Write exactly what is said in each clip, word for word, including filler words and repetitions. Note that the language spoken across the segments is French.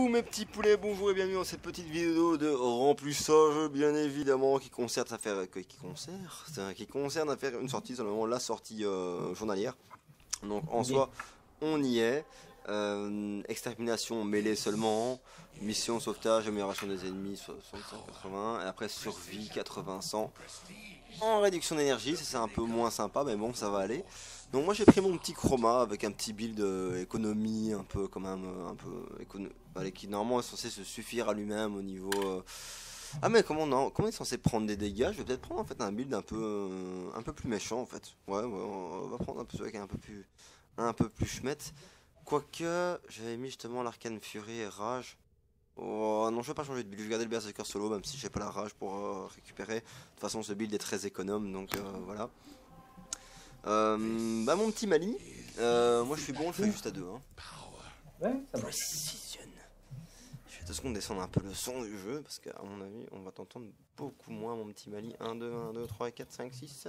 mes petits poulets, bonjour et bienvenue dans cette petite vidéo de remplissage, bien évidemment, qui concerne à faire, qui concerne, qui concerne à faire une sortie, seulement la sortie euh, journalière. Donc en soi, on y est. Euh, extermination mêlée seulement, mission sauvetage, amélioration des ennemis soixante-cinq quatre-vingts, et après survie quatre-vingts cent. En réduction d'énergie, c'est un peu moins sympa, mais bon, ça va aller. Donc moi j'ai pris mon petit chroma avec un petit build euh, économie, un peu quand même, un peu écono... Allez, qui normalement est censé se suffire à lui-même au niveau... Euh... Ah mais comment, non comment il est censé prendre des dégâts? Je vais peut-être prendre en fait un build un peu, euh, un peu plus méchant en fait. Ouais, ouais, on va prendre un peu celui qui est un peu plus, un peu plus schmette. Quoique, j'avais mis justement l'arcane furie et rage. Oh non, je vais pas changer de build, je vais garder le berserker solo même si j'ai pas la rage pour euh, récupérer. De toute façon ce build est très économe donc euh, voilà. Euh, bah mon petit Mali, euh, moi je suis bon, je fais juste à deux. Hein. Ouais, ça va. Precision. Je vais deux secondes descendre un peu le son du jeu parce qu'à mon avis on va t'entendre beaucoup moins mon petit Mali. un, deux, un, deux, trois, quatre, cinq, six.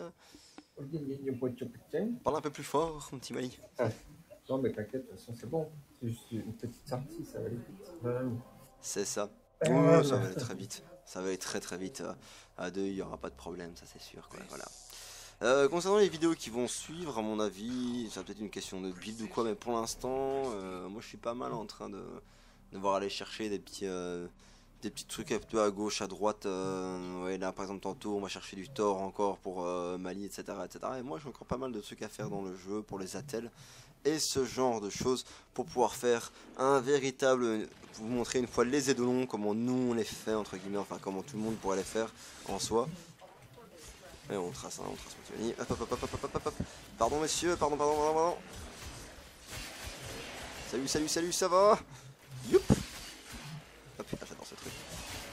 Parle un peu plus fort mon petit Mali. Ah. Non mais t'inquiète, de toute façon c'est bon. C'est juste une petite sortie, ça va aller vite. Voilà. C'est ça. Ah, Oh, ça bah. va aller très vite. Ça va aller très très vite. À deux il n'y aura pas de problème, ça c'est sûr. Quoi. Voilà. Euh, concernant les vidéos qui vont suivre, à mon avis, c'est peut-être une question de build ou quoi, mais pour l'instant, euh, moi je suis pas mal en train de devoir aller chercher des petits, euh, des petits trucs un peu à gauche, à droite. Euh, ouais, là par exemple, tantôt on va chercher du Thor encore pour euh, Mali, et cetera, et cetera. Et moi j'ai encore pas mal de trucs à faire dans le jeu pour les attelles et ce genre de choses pour pouvoir faire un véritable. Vous montrer une fois les édolons, comment nous on les fait, entre guillemets, enfin comment tout le monde pourrait les faire en soi. Et on trace, hein, on trace mon petit Hop, hop, hop, hop, hop, hop, hop. Pardon, messieurs, pardon, pardon, pardon, pardon. Salut, salut, salut, ça va? Youp. Oh putain, j'adore ce truc.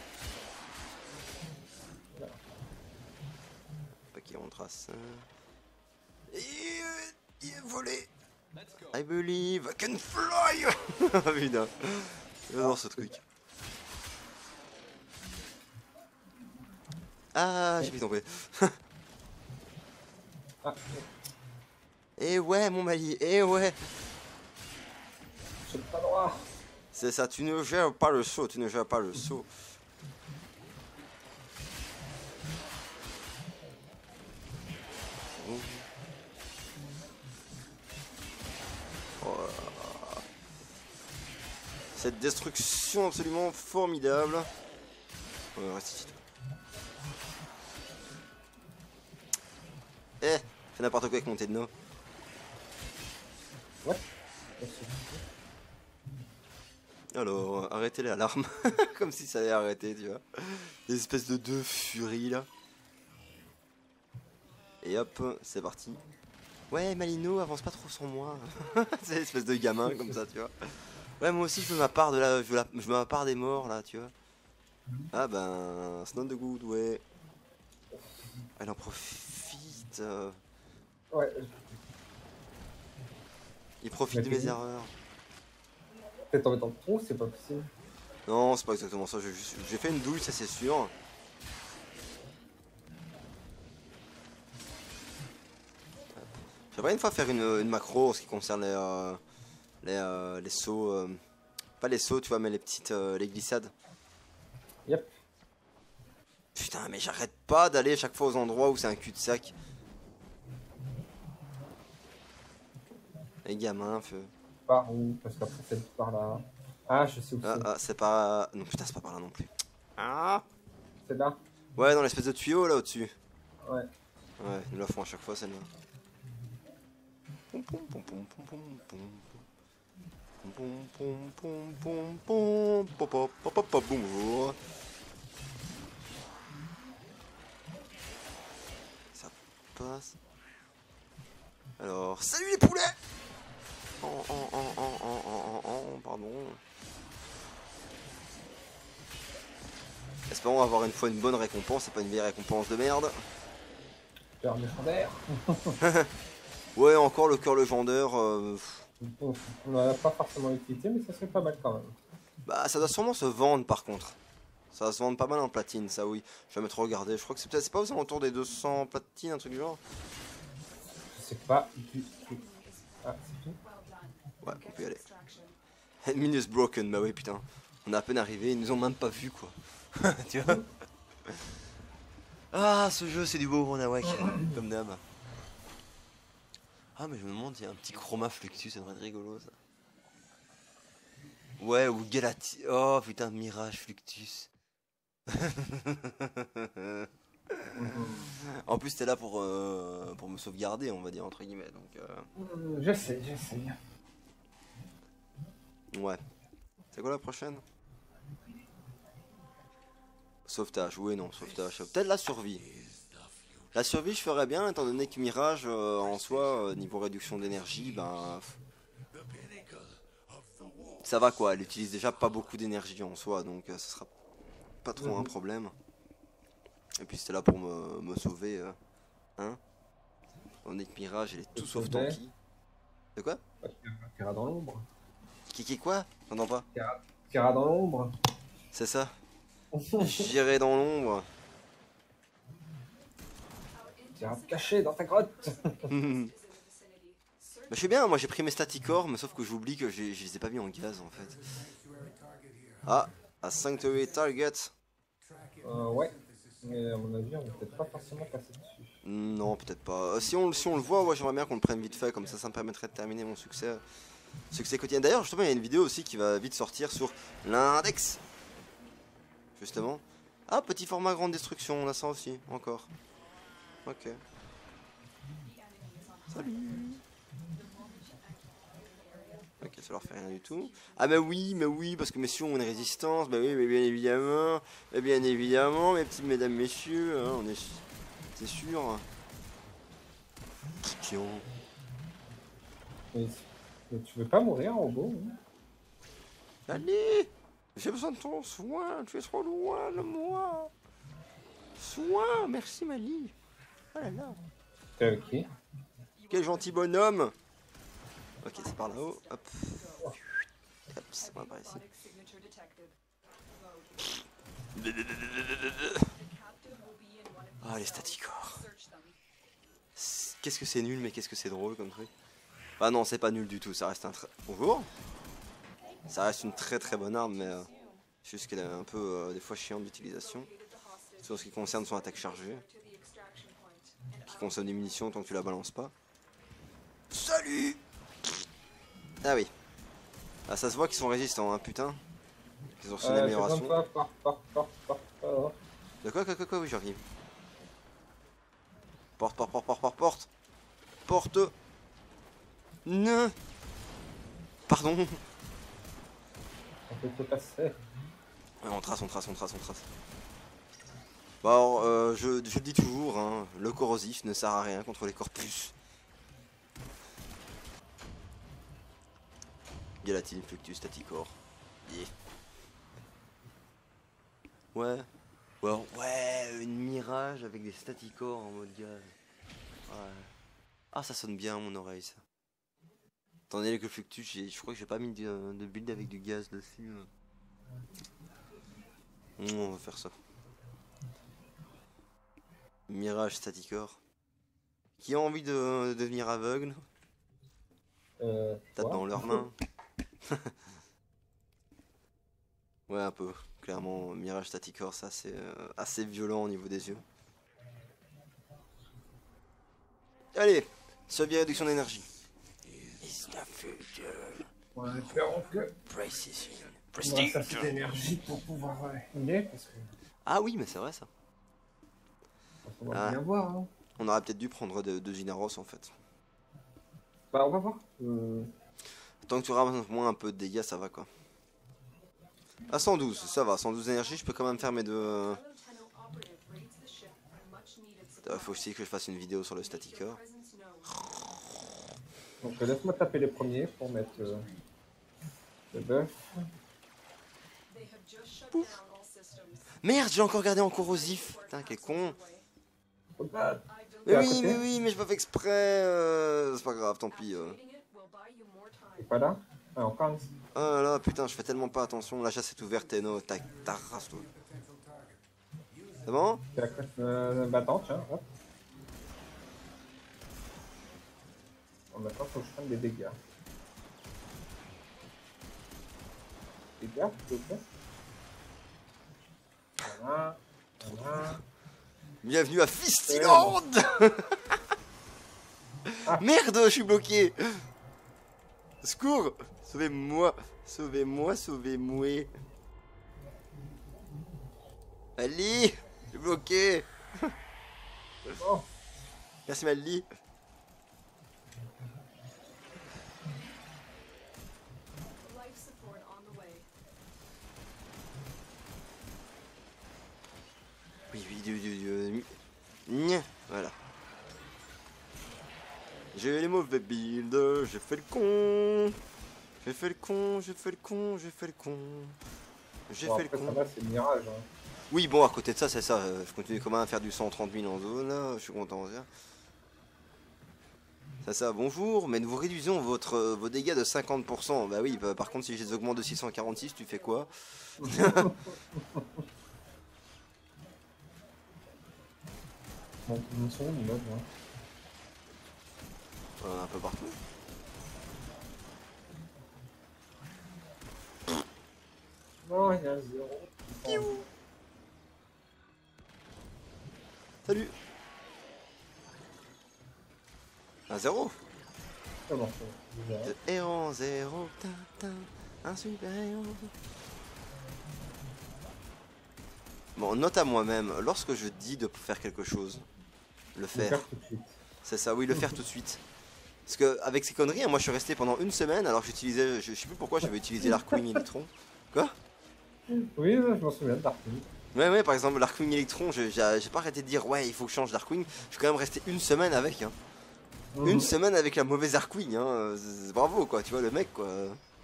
Ok, on trace. Et il est volé. I believe I can fly. Oh putain, j'adore ce truc. Ah, j'ai pu tomber. Ah, Et ouais, mon Mali, et ouais. je pas droit. C'est ça, tu ne gères pas le saut, tu ne gères pas le saut. Oh. Cette destruction absolument formidable. Ouais, reste ici. Eh, fais n'importe quoi avec mon Tedno. Ouais. Alors, arrêtez les alarmes. Comme si ça allait arrêter, tu vois. Des espèces de deux furies là. Et hop, c'est parti. Ouais, Malino, avance pas trop sans moi. C'est une espèce de gamin comme ça, tu vois. Ouais, moi aussi je veux ma part de la, je veux, la, je veux ma part des morts là, tu vois. Ah ben, c'est not the good way. Elle en profite. Euh... Ouais. Il profite de mes erreurs. T'es tombé dans le trou, c'est pas possible. Non, c'est pas exactement ça. J'ai fait une douille, ça c'est sûr. J'aimerais une fois faire une, une macro en ce qui concerne les, euh, les, euh, les sauts. Euh, pas les sauts, tu vois, mais les petites euh, les glissades. Yep. Putain, mais j'arrête pas d'aller chaque fois aux endroits où c'est un cul-de-sac. Les gamins, feu. Par où? Parce qu'après c'est par là. Ah, je sais où Ah, c'est. ah, c'est pas. Non, putain, c'est pas par là non plus. Ah! C'est là? Ouais, dans l'espèce de tuyau là au-dessus. Ouais. Ouais, nous la font à chaque fois celle-là. Pom pom pom pom pom pom pom. Pom pom pom pom pom pom pom pom pom pom bonjour. Ça passe. Alors, salut les poulets! Oh, oh, oh, oh, oh, oh, oh, oh, pardon. Espérons avoir une fois une bonne récompense et pas une vieille récompense de merde. Cœur légendaire. Ouais, encore le cœur légendaire. Euh... On n'en a pas forcément utilisé, mais ça serait pas mal quand même. Bah, ça doit sûrement se vendre par contre. Ça va se vendre pas mal en platine, ça oui. Je vais me trop regarder. Je crois que c'est peut-être pas aux alentours des deux cents platines, un truc du genre. Je sais pas du tout. Ah, c'est tout. Ouais, on peut y aller. Minus broken, bah oui, putain. On est à peine arrivé, ils nous ont même pas vu quoi. Tu vois. Ah, ce jeu c'est du beau Ronawak, comme d'hab. Ah, mais je me demande, il y a un petit chroma fluctus, ça devrait être rigolo ça. Ouais, ou Galati. Oh putain, Mirage Fluctus. En plus, t'es là pour, euh, pour me sauvegarder, on va dire, entre guillemets. Donc, euh... Je sais, je sais. Ouais. C'est quoi la prochaine? Sauvetage, oui, non, sauvetage. Peut-être la survie. La survie, je ferais bien, étant donné que Mirage, euh, en soi, euh, niveau réduction d'énergie, ben. Ça va quoi, elle utilise déjà pas beaucoup d'énergie en soi, donc euh, ce sera pas trop mmh. un problème. Et puis c'était là pour me, me sauver, euh, hein. On est que Mirage, elle est tout sauf tanky. De quoi? Qui ira dans l'ombre. Qui qui quoi? J'entends pas. Qui ira dans l'ombre. C'est ça. J'irai dans l'ombre. Tu iras te cacher dans ta grotte. Bah, je suis bien, moi j'ai pris mes staticores, mais sauf que j'oublie que je les ai pas mis en gaz en fait. Ah, à Sanctuary Target. Euh, ouais, mais à mon avis, on va peut-être pas forcément passer dessus. Non, peut-être pas. Euh, si, on, si on le voit, ouais, j'aimerais bien qu'on le prenne vite fait, comme ça, ça me permettrait de terminer mon succès. Succès quotidien. D'ailleurs, justement, il y a une vidéo aussi qui va vite sortir sur l'index. Justement. Ah, petit format grande destruction, on a ça aussi, encore. Ok. Salut. Ok, ça leur fait rien du tout. Ah mais oui, mais oui, parce que messieurs ont une résistance. Bah oui, mais bien évidemment. Mais bien évidemment, mes petits mesdames, messieurs, hein, on est... C'est sûr. Qui ont... Mais, mais tu veux pas mourir, robot, hein? Allez, j'ai besoin de ton soin, tu es trop loin de moi. Soin, merci Mali. Oh là là. T'es avec qui? Quel gentil bonhomme. Ok, c'est par là-haut. Hop. Hop, c'est moi par ici. Ah, les staticores. Qu'est-ce que c'est nul, mais qu'est-ce que c'est drôle comme truc. Ah non, c'est pas nul du tout, ça reste un très... Bonjour. Ça reste une très très bonne arme, mais euh, juste qu'elle est un peu euh, des fois chiante d'utilisation. Sur ce qui concerne son attaque chargée. Qui consomme des munitions tant que tu la balances pas. Salut. Ah oui. Ah ça se voit qu'ils sont résistants, hein, putain. Ils ont reçu une amélioration. De quoi, quoi, quoi, quoi, oui, j'arrive. Porte, porte, porte, porte, porte, porte. Porte. Non. Pardon. On peut te passer. Ouais, on trace, on trace, on trace, on trace. Bon, alors, euh, je, je le dis toujours, hein, le corrosif ne sert à rien contre les corpus. Galatine, Fluctus, Staticor. Yeah. Ouais. Ouais, ouais, une Mirage avec des Staticors en mode gaz. Ouais. Ah, ça sonne bien à mon oreille, ça. Attendez, que le Fluctus, je crois que j'ai pas mis de, de build avec du gaz dessus. On va faire ça. Mirage Staticor. Qui a envie de, de devenir aveugle? Euh, Tape dans leurs mains. Ouais, un peu. Clairement, Mirage Staticor, ça c'est euh, assez violent au niveau des yeux. Allez, survie réduction d'énergie. Is the future. Ouais, espérons que. Precision. On va assez d'énergie pour pouvoir healer parce que. Ah oui, mais c'est vrai ça. On va ah. bien voir. Hein. On aurait peut-être dû prendre de, de Ginaros en fait. Bah, on va voir. Euh... Tant que tu ramasses moins un peu de dégâts, ça va quoi. À cent douze, ça va. cent douze énergie, je peux quand même faire mes deux. Il faut aussi que je fasse une vidéo sur le Staticor. Donc laisse-moi taper les premiers pour mettre euh, le buff. Pouf. Merde, j'ai encore gardé en corrosif. Putain, quel con. Bah, mais oui, mais oui, mais je pas fait exprès. Euh... C'est pas grave, tant pis. Euh... T'es pas là? Ah, encore un. Ah là, putain, je fais tellement pas attention. La chasse est ouverte, et no, ta, ta race, toi. C'est bon? C'est la classe euh, battante, tiens. Hop. Bon, maintenant, faut que je prenne des dégâts. Les gars, s'il vous plaît. Voilà. Voilà. Bienvenue à Fistiland. Ah. Merde, je suis bloqué. Secours. Sauvez-moi. Sauvez-moi, sauvez-moi. Mali, je suis bloqué. Oh. Merci Mali. Oui, oui, oui, oui, oui. Voilà. J'ai les mauvais builds, j'ai fait le con. J'ai fait le con, j'ai fait le con, j'ai fait le con. J'ai Bon, fait après, le ça con. va, c'est le mirage. Hein. Oui, bon, à côté de ça, c'est ça. Je continue quand même à faire du cent trente mille en zone, là. Je suis content. Ça, ça, bonjour, mais nous vous réduisons votre, euh, vos dégâts de cinquante pour cent. Bah oui, bah, par contre, si je les augmente de six cent quarante-six, tu fais quoi? Bon, ils sont où, les mobs, hein. euh, Un peu partout. Non, il y a un zéro. Salut. Un zéro. Comment ça? De héros, zéro, tintin, un super héros. Bon, note à moi-même, lorsque je dis de faire quelque chose, le Le faire. faire tout de suite. C'est ça, oui, le faire tout de suite. Parce que avec ces conneries, hein, moi je suis resté pendant une semaine alors que j'utilisais, je, je sais plus pourquoi j'avais utilisé l'Arkwing Electron. Quoi? Oui, je m'en souviens de Darkwing. Ouais, ouais, par exemple, l'Arkwing Electron, j'ai pas arrêté de dire ouais, il faut que je change d'Arkwing. Je suis quand même resté une semaine avec. Hein. Mmh. Une semaine avec la mauvaise Arkwing, hein. Bravo quoi, tu vois le mec quoi.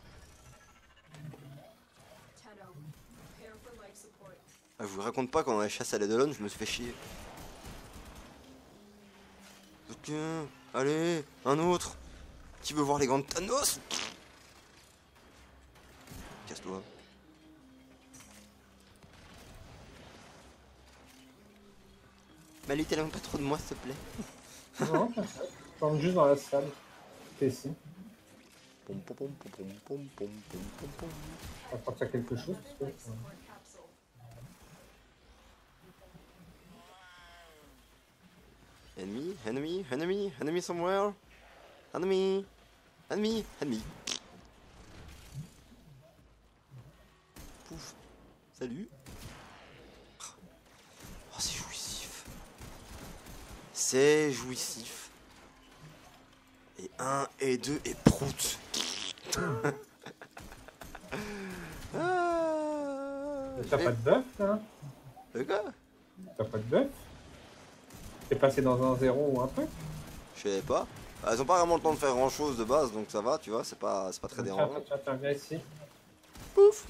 Ah, je vous raconte pas quand on a la chasse à la Delon, je me suis fait chier. Ok, allez, un autre. Qui veut voir les gants de Thanos? Casse-toi. Mais allez, t'éloigne pas trop de moi, s'il te plaît. Non, pas ça. Je tombe juste dans la salle. T'es ici. Pom pom pom pom pom pom pom pom pom. On va partir quelque chose. Parce que... Enemy, enemy, enemy, enemy somewhere. Enemy, enemy, enemy. Pouf. Salut. Oh, c'est jouissif. C'est jouissif. Et un, et deux, et prout. Ah, T'as pas de buff là? le gars? T'as pas de buff? T'es passé dans un zéro ou un truc? Je sais pas. Elles ont pas vraiment le temps de faire grand chose de base, donc ça va, tu vois, c'est pas, c'est pas très Tiens, dérangeant. tiens, tiens, viens ici. Pouf.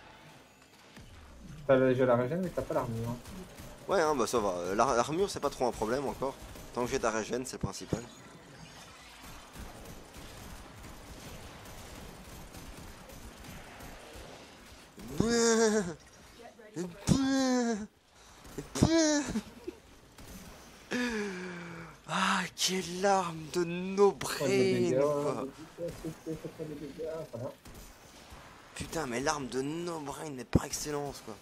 T'as déjà la régène mais t'as pas l'armure. Ouais, hein, bah ça va. L'armure, c'est pas trop un problème encore. Tant que j'ai ta régène, c'est le principal. Ah, quelle larme de no-brain, quoi. Putain, mais l'arme de no-brain n'est par excellence, quoi.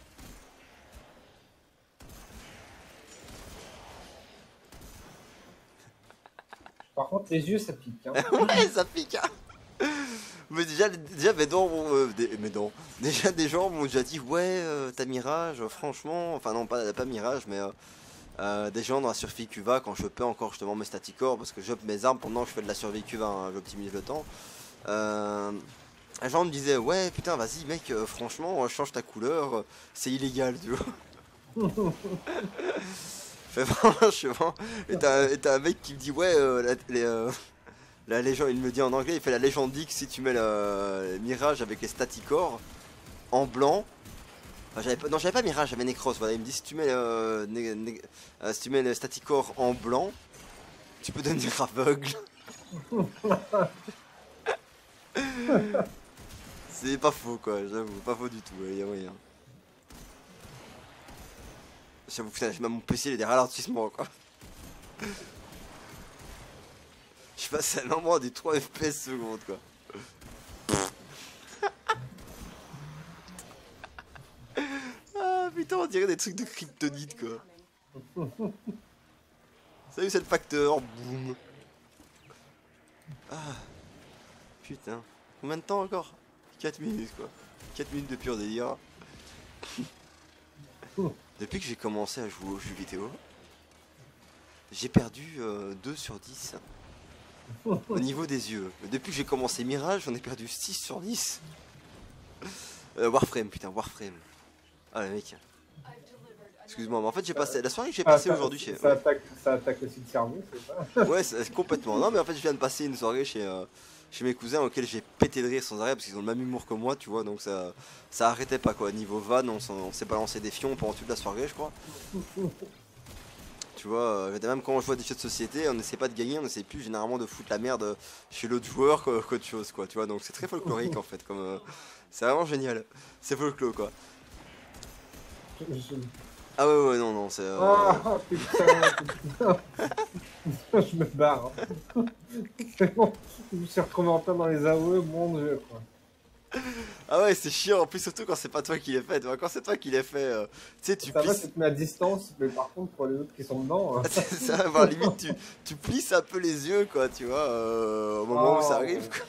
Par contre, les yeux ça pique. Hein. Ouais, ça pique, hein. Mais déjà, déjà mes dents, euh, des, mes dents. Déjà des gens m'ont déjà dit ouais, euh, ta Mirage, franchement, enfin non pas pas Mirage, mais euh, euh, des gens dans la survie Cuva quand je peux encore justement mes staticores parce que j'up mes armes pendant que je fais de la survie Cuva, hein, j'optimise le temps. Euh, les gens me disaient ouais putain vas-y mec, euh, franchement change ta couleur, euh, c'est illégal tu vois. Je fais vraiment, je fais vraiment. Et t'as un mec qui me dit ouais euh, la, les, euh, la légende, il me dit en anglais, il fait la légende dit que si tu mets le, le Mirage avec les staticores en blanc, enfin, j'avais pas, non j'avais pas Mirage, j'avais Necros, voilà, il me dit si tu mets le, né, né, euh, si tu mets le staticor en blanc, tu peux devenir aveugle. C'est pas faux quoi, j'avoue, pas faux du tout, il y a moyen. J'avoue que même mon P C il est des ralentissements quoi. Je passe à un moment des trois F P S secondes quoi. putain, on dirait des trucs de kryptonite quoi. Salut, c'est le facteur. Boum. Ah. Putain. Combien de temps encore? quatre minutes quoi. quatre minutes de pur délire. Depuis que j'ai commencé à jouer aux jeux vidéo, j'ai perdu euh, deux sur dix au niveau des yeux. Depuis que j'ai commencé Mirage, j'en ai perdu six sur dix. Euh, Warframe, putain, Warframe. Ah le mec. Excuse-moi, mais en fait j'ai passé la soirée que j'ai passée aujourd'hui chez... Ça attaque, ça attaque aussi le cerveau, c'est ça? Ouais, c'est complètement. Non mais en fait je viens de passer une soirée chez, euh, chez mes cousins auxquels j'ai pété de rire sans arrêt parce qu'ils ont le même humour que moi, tu vois, donc ça, ça arrêtait pas quoi. Niveau van, on, on s'est balancé des fions pendant toute la soirée je crois. Tu vois, euh, même quand on joue à des jeux de société, on n'essaie pas de gagner, on essaie plus généralement de foutre la merde chez l'autre joueur qu'autre chose quoi, tu vois, donc c'est très folklorique en fait, comme... Euh, c'est vraiment génial, c'est folklore quoi. Ah ouais ouais non non c'est... Euh... Ah putain, putain. Je me barre. C'est bon, je me suis retrouvé en plein dans les A O E, mon dieu quoi. Ah ouais c'est chiant en plus surtout quand c'est pas toi qui l'ai fait, tu vois, quand c'est toi qui l'ai fait, euh, tu sais tu ça plisses... va, tu te mets à distance, mais par contre pour les autres qui sont dedans... Hein. C'est ça, bah, limite tu, tu plisses un peu les yeux quoi, tu vois, euh, au moment oh, où ça arrive quoi.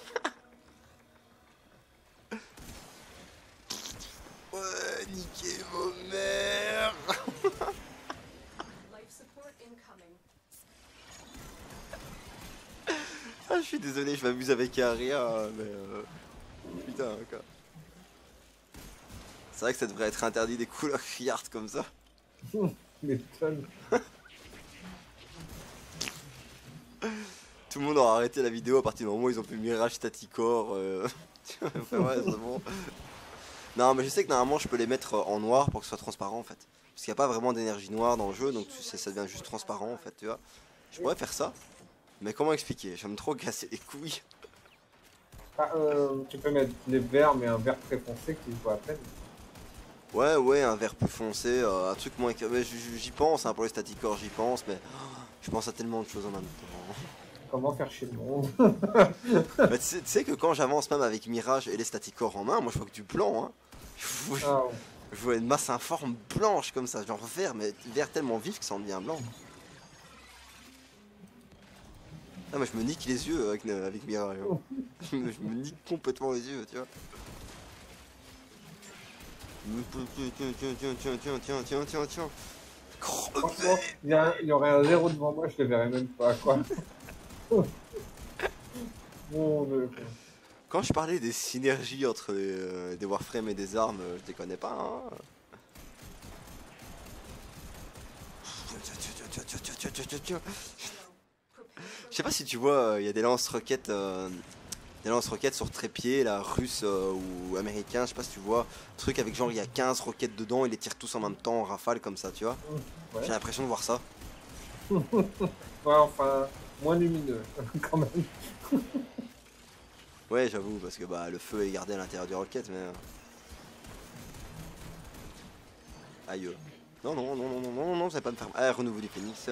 Ouais, niquez vos mères. Ah, je suis désolé, je m'amuse avec Aria, mais euh... putain quoi. C'est vrai que ça devrait être interdit des couleurs criardes comme ça. Les tonnes. Tout le monde aura arrêté la vidéo à partir du moment où ils ont pu Mirage Staticore. Euh... enfin, ouais, c'est bon. Non, mais je sais que normalement je peux les mettre en noir pour que ce soit transparent en fait. Parce qu'il n'y a pas vraiment d'énergie noire dans le jeu, donc ça, ça devient juste transparent en fait, tu vois. Je pourrais faire ça. Mais comment expliquer? J'aime trop casser les couilles. Ah, euh, tu peux mettre les verts, mais un vert très foncé qui se voit à peine. Ouais, ouais, un vert plus foncé, euh, un truc moins... J'y pense, hein, pour les staticores, j'y pense, mais oh, je pense à tellement de choses en même temps. Comment faire chier le monde? Bah, tu sais, tu sais que quand j'avance même avec Mirage et les staticores en main, moi je vois que du blanc, hein. Je vois, Ah, ouais. je vois une masse informe blanche comme ça, genre vert, mais vert tellement vif que ça en devient blanc. Ah, mais je me nique les yeux avec, avec Mirage. Hein. je, me, je me nique complètement les yeux, tu vois. Tiens, tiens, tiens, tiens, tiens, tiens, tiens, tiens, tiens. Franchement, il y, y aurait un zéro devant moi, je le verrais même pas, quoi. Mon Dieu, quoi. Quand je parlais des synergies entre les, euh, des Warframe et des armes, je déconne pas, hein. Je sais pas si tu vois, il euh, y a des lance-roquettes euh, des lance-roquettes sur trépied, là, russe euh, ou américain, je sais pas si tu vois, truc avec genre il y a quinze roquettes dedans, ils les tirent tous en même temps en rafale comme ça, tu vois. Ouais. J'ai l'impression de voir ça. Ouais, enfin, moins lumineux, quand même. Ouais, j'avoue, parce que bah le feu est gardé à l'intérieur du roquette, mais... Aïe. Non, non, non, non, non, non, non, ça va pas me faire... Ah, renouveau du phénix.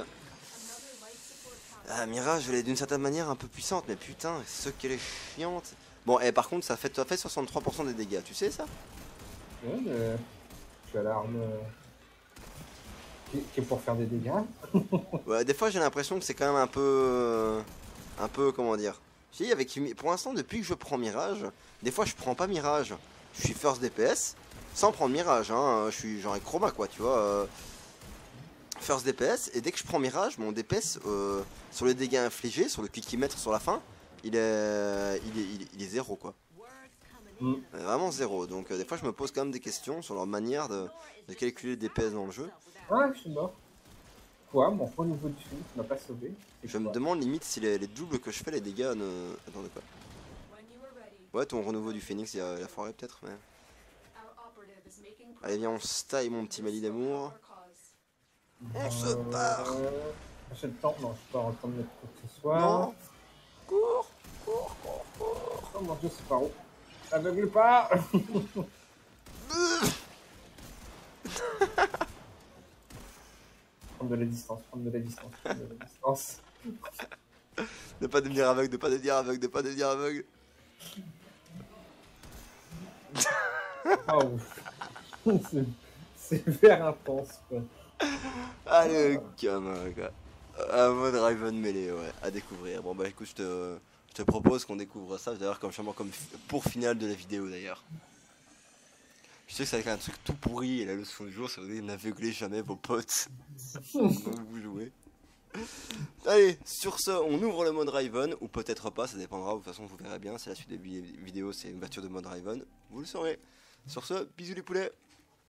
Ah, Mirage, elle est d'une certaine manière un peu puissante, mais putain, ce qu'elle est chiante. Bon, et par contre, ça fait, ça fait soixante-trois pour cent des dégâts, tu sais ça? Ouais, mais... Je suis à l'arme... Qui, qui est pour faire des dégâts. Ouais, des fois j'ai l'impression que c'est quand même un peu... Euh, un peu, comment dire... Si, avec, pour l'instant, depuis que je prends Mirage, des fois je prends pas Mirage. Je suis first D P S, sans prendre Mirage, hein. Je suis genre chroma, quoi, tu vois. Euh, first D P S, et dès que je prends Mirage, mon D P S, euh, sur les dégâts infligés, sur le quickie-mètre sur la fin, il est, il est, il est, il est zéro, quoi. Mm. Vraiment zéro. Donc euh, des fois je me pose quand même des questions sur leur manière de, de calculer le D P S dans le jeu. Ah, je suis mort. Quoi, mon renouveau de film m'a pas sauvé. Je me demande limite si les, les doubles que je fais, les dégâts ne... Attends, de quoi? Ouais, ton renouveau du phénix, il y a la forêt peut-être, mais... Allez, viens, on se taille, mon petit Mali d'amour. On euh... se barre. J'ai le temps, non, je suis pas en train de mettre quoi que ce soit. Non. Cours, cours, cours, cours. Oh mon dieu, c'est pas où. Aveugle pas. Prendre de la distance, prendre de la distance, prendre de la distance. Ne pas devenir aveugle, ne pas devenir aveugle, ne pas devenir aveugle. Oh, Sévère intense, quoi. Allez, gamin, gars. Un mode Raven mêlé, ouais, à découvrir. Bon, bah écoute, je te, je te propose qu'on découvre ça, d'ailleurs, comme, comme pour finale de la vidéo, d'ailleurs. Je sais que ça va être un truc tout pourri, et la leçon du jour, c'est de n'aveuglez jamais vos potes. Donc vous jouez. Allez, sur ce, on ouvre le mode Raven, ou peut-être pas, ça dépendra, de toute façon vous verrez bien, c'est la suite des vidéos, c'est une voiture de mode Raven, vous le saurez. Sur ce, bisous les poulets.